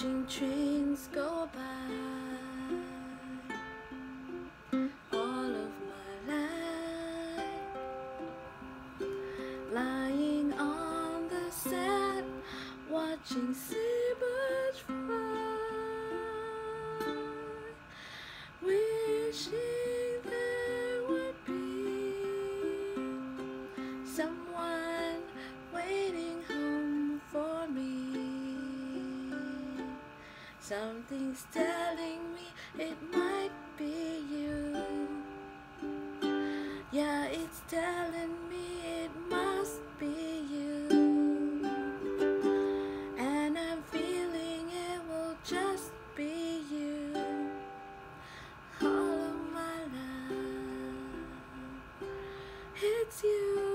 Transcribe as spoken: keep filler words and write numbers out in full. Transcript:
watching trains go by. All of my life, lying on the sand, watching seabirds fly, wishing there would be someone waiting home for me. Something's telling me it might be you. Yeah, it's telling me it must be you. And I'm feeling it will just be you. All of my life, it's you.